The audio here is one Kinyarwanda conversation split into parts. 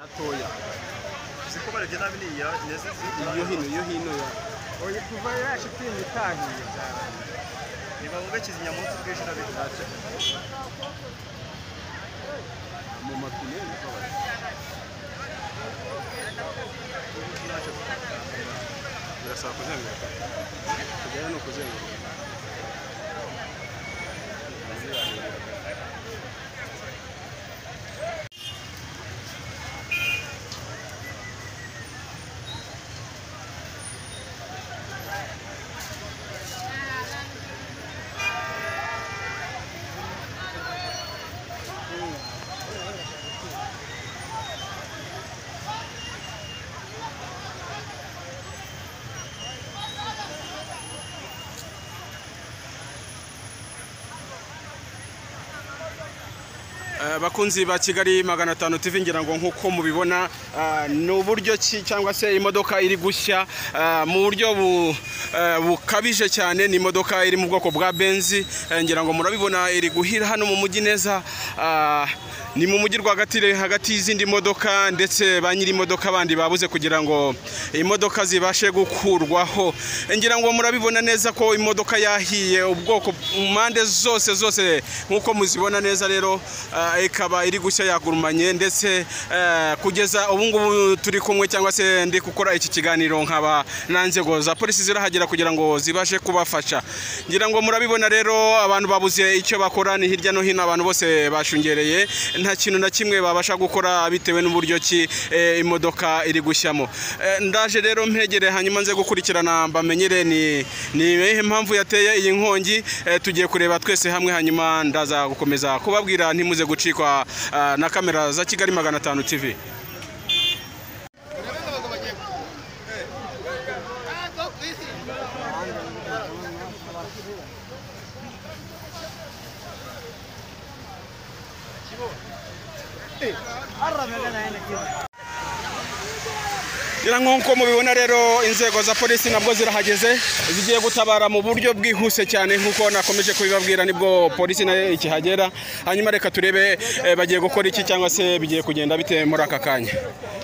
atoya siko barebye nabi niya neze iyo hino ya oya kuva yashitinga itahiye niba vuga kizimyamoto twishira bitaje mu mapine birasaba kuzenguruka kujyayo no kuzenguruka bakunzi ba Kigali 500 TV ngira ngo nkuko mubibona n'uburyo cyangwa se imodoka iri gushya mu buryo bukabije cyane. Ni imodoka iri mu bwoko bwa Benz, ngira ngo murabibona iri guhira hano mu mujyi neza, ni mu mujyi rwagati hagati y'izindi modoka, ndetse ba nyiri imodoka bandi babuze kugira ngo imodoka zibashe gukurwaho. Ngira ngo murabibona neza ko imodoka yahiye ubwoko impande zose nkuko muzibona neza. Rero ikaba iri gushya yagurumanye, ndetse kugeza ubu ngubu turi kumwe cyangwa se ndi gukora iki kiganiro nkaba nanzego za polisi zirahagera kugira ngo zibashe kubafasha. Ngira ngo murabibona rero abantu babuze icyo bakora, ni hirya no hino abantu bose bashungereye, nta kintu na kimwe babasha gukora bitewe n'uburyo ki imodoka iri gushyamo. Ndaje rero mpegere hanyuma nze gukurikirana mbamenyere ni ihe mpamvu yateye iyi nkongi. Tugiye kureba twese hamwe, hanyuma ndaza gukomeza kubabwira ntimuze gucikwa na kamera za Kigali 500 TV. Nkuko mubibona rero inzego za polisi nabwo zirahageze, zigiye gutabara mu buryo bwihuse cyane nkuko nakomeje kubibabwira. Nibwo polisi nayo ikihagera, hanyuma reka turebe bagiye gukora iki cyangwa se bigiye kugenda bite muri aka kanya.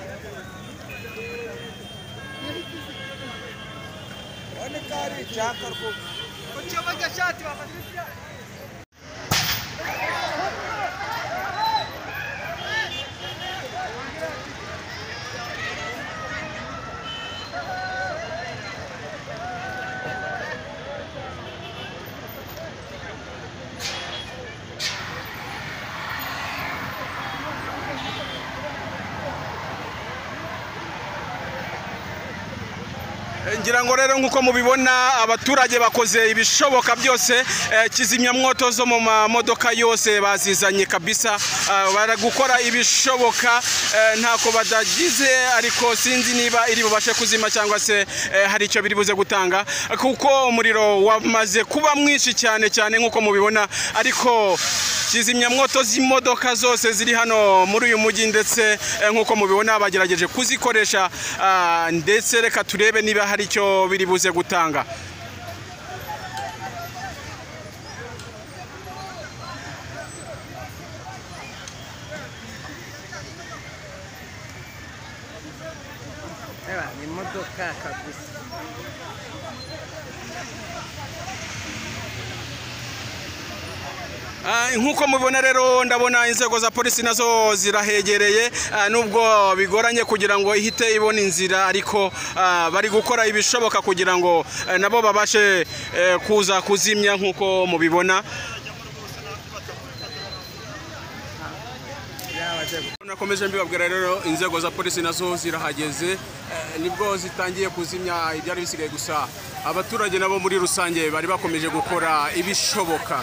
Ngira ngo rero nkuko mubibona abaturage bakoze ibishoboka byose, kizimyamwoto zo mu mamodoka yose bazizanye kabisa, baragukora ibishoboka ntako badagize, ariko sinzi niba iri bubashe kuzima cyangwa se hari icyo biri buze gutanga, kuko umuriro wamaze kuba mwinshi cyane nkuko mubibona. Ariko kizimyamwoto z'imodoka zose ziri hano muri uyu mujyi, ndetse nkuko mubibona bagerageje kuzikoresha, ndetse reka turebe niba hari icyo biri buze gutanga. ni imodoka kabisa. Nkuko mubibona rero ndabona inzego za polisi nazo zirahegereye, nubwo bigoranye kugira ngo ihite ibone inzira, ariko bari gukora ibishoboka kugira ngo nabo babashe kuza kuzimya nkuko mubibona. Nakomeje mbibabwira rero inzego za polisi nazo zirahageze, nibwo zitangiye kuzimya ibyari bisigaye, gusa abaturage nabo muri rusange bari bakomeje gukora ibishoboka.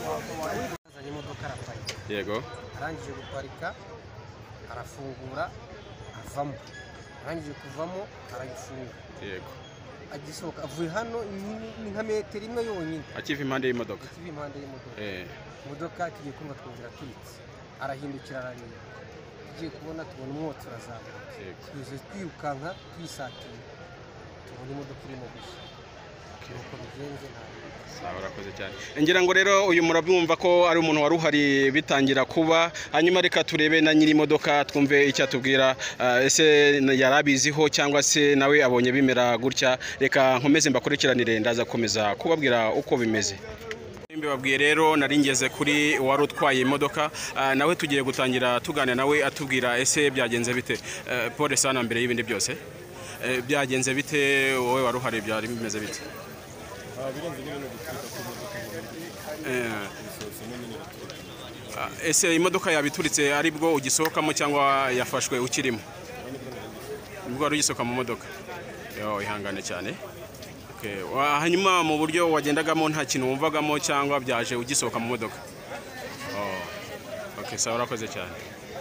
azanye imodoka araparika, yego arangije guparika arafungura avamo, arangije kuvamo arayifunga, yego agisohoka avuye hano ni nka metero imwe yonyine akiva impande y'imodoka akiva impande y'imodoka. Imodoka tugiye kumva twumvira turitse, arahindukira arareba, tugiye kubona tubona umwotsi urazamuka, twese twirukanka twisatira tubona imodoka irimo gushya, nuko bigenze sawa urakoze cyane. Ngira ngo rero uyu murabyumva ko ari umuntu wari uhari bitangira kuba, hanyuma reka turebe na nyiri imodoka twumve icyo atubwira, ese yarabiziho cyangwa se nawe abonye bimera gutya. Reka nkomeze mbakurikiranire ndaza komeza kubabwira uko bimeze. Mbibabwiye rero nari ngeze kuri wari utwaye imodoka, nawe tugiye gutangira tuganira nawe atubwira ese byagenze bite. Paul sana mbere y'ibindi byose byagenze bite, wowe wari uhari byari bimeze bite? Ese imodoka yabituritse ari bwo ugisohokamo cyangwa yafashwe ukirimo? Nibwo wari ugisohoka mu modoka? Yo ihangane cyane. Hanyuma mu buryo wagendagamo nta kintu wumvagamo cyangwa byaje ugisohoka mu modoka? Sawa urakoze cyane.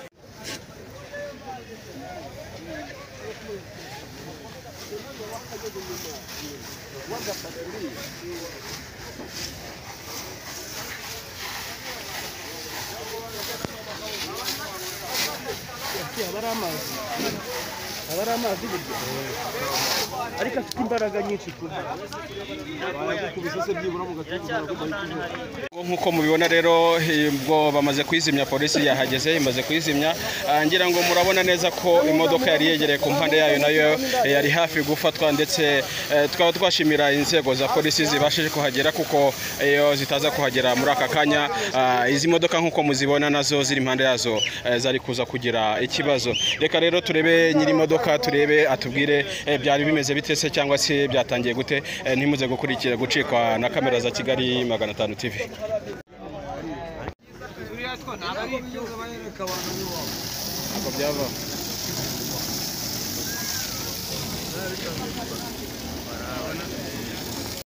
abari amazi ariko afite imbaraga nyinshi nk'uko mubibona rero ubwo bamaze kwizimya, polisi yahageze imaze kwizimya. Ngira ngo murabona neza ko imodoka yari yegereye ku mpande yayo nayo yari hafi gufatwa, ndetse twaba twashimira inzego za polisi zibashije kuhagera kuko iyo zitaza kuhagera muri aka kanya izi modoka nk'uko muzibona nazo ziri impande yazo zari kuza kugira ikibazo. Reka rero turebe nyiri imodoka, turebe atubwire byari bimeze bite se cyangwa se byatangiye gute. Ntimuze gucikwa na kamera za Kigali 500 TV.